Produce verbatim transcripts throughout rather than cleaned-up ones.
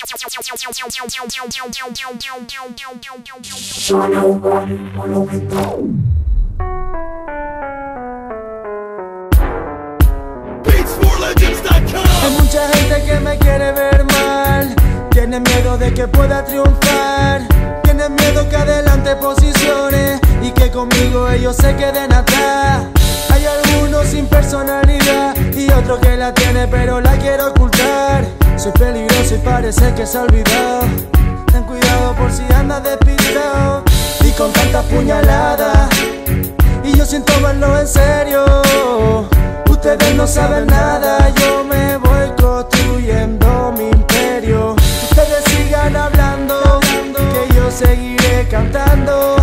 Hay mucha gente que me quiere ver mal, tiene miedo de que pueda triunfar, tiene miedo que adelante posicione y que conmigo ellos se queden atrás. Hay algunos sin personalidad y otro que la tiene pero la quiere ocultar. Soy peligroso y parece que se ha olvidado. Ten cuidado por si andas despistado y con tantas puñaladas, y yo sin tomarlo en serio. Ustedes no saben nada, yo me voy construyendo mi imperio. Ustedes sigan hablando, que yo seguiré cantando.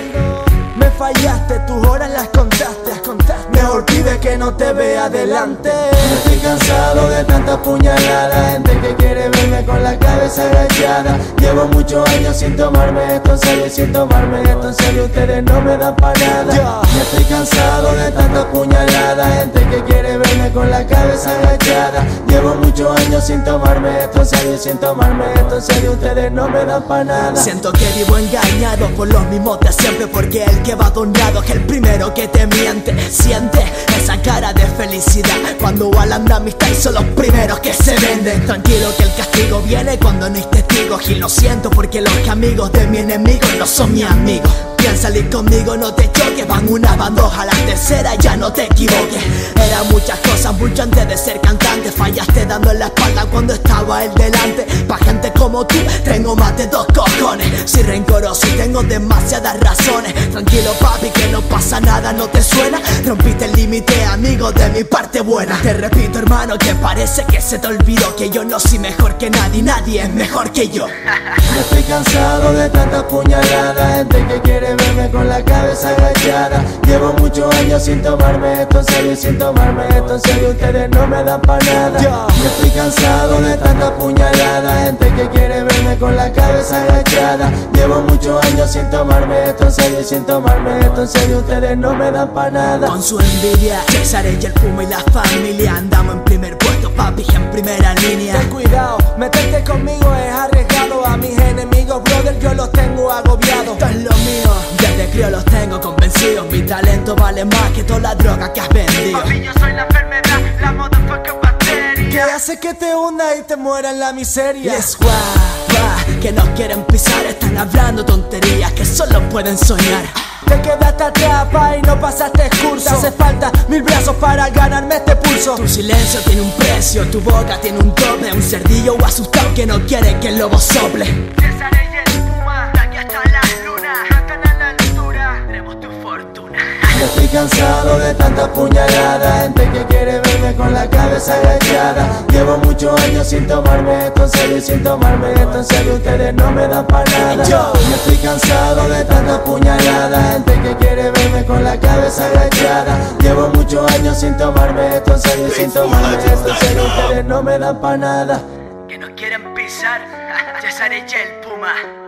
Me fallaste, tus horas las contaste, mejor pide que no te vea adelante. Estoy cansado de tantas puñaladas, gente que quiere verme con la cabeza agachada. Llevo muchos años sin tomarme esto en serio, sin tomarme esto en serio, ustedes no me dan pa' nada. Estoy cansado de tantas puñaladas, gente que quiere verme con la cabeza agachada. Llevo muchos años sin tomarme esto en serio, sin tomarme esto en serio, ustedes no me dan pa' nada. Siento que vivo engañado por los mismos de siempre, porque el que va donado es el primero que te miente. Siente esa cara de felicidad cuando hablan de amistad y son los primeros que se venden. Tranquilo que el castigo viene cuando no hay testigos, y lo siento porque los amigos de mi enemigo no son mis amigos. Piensa salir conmigo, no te choques, van una, van dos, a la tercera ya no te equivoques. Eran muchas cosas mucho antes de ser cantante, fallaste dando en la espalda cuando estaba él delante. Pa' gente como tú tengo más de dos cojones, soy rencoroso y tengo demasiadas razones. Tranquilo papi que no pasa nada, no te suena, rompiste el límite amigo de mi parte buena. Te repito hermano que parece que se te olvidó que yo no soy mejor que nadie, nadie es mejor que yo. Estoy cansado de tantas puñaladas, gente que quiere verme con la cabeza agachada. Llevo muchos años sin tomarme esto en serio, sin tomarme esto en serio, ustedes no me dan pa' nada. Yo estoy cansado de tantas puñaladas, gente que quiere verme con la cabeza agachada. Llevo muchos años sin tomarme esto en serio, sin tomarme esto en serio, ustedes no me dan pa' nada. Con su envidia, César, ella, el Puma y la familia, andamos en primer puesto, papi, en primera línea. Ten cuidado, meterte conmigo es arriesgado. A mis enemigos, brother, yo los tengo agobiados. Esto es lo mío, desde crío los tengo convencidos. Mi talento vale más que toda la droga que has vendido. Papi, yo soy la enfermedad, la motherfucker bacteria que hace que te hunda y te muera en la miseria. Yes, guau, guau, que nos quieren pisar, están hablando tonterías que solo pueden soñar. Te quedaste atrás pa' y no pasaste curso. Te hace falta mil brazos para ganarme este pulso. Tu silencio tiene un precio, tu boca tiene un tope. Un cerdillo asustado que no quiere que el lobo sople. César y el Puma, de aquí hasta la luna, cantan a la altura, tenemos tu fortuna. Estoy cansado de tantas puñaladas, gente que quiere verme con la cabeza agachada. Llevo muchos años sin tomarme esto en serio, sin tomarme esto en serio, ustedes no me dan pa' nada. Yo estoy cansado de tantas puñaladas, gente que quiere verme con la cabeza agachada. Llevo muchos años sin tomarme esto en serio, sin tomarme esto en serio, ustedes no me dan pa' nada. Que nos quieren pisar, César y el Puma.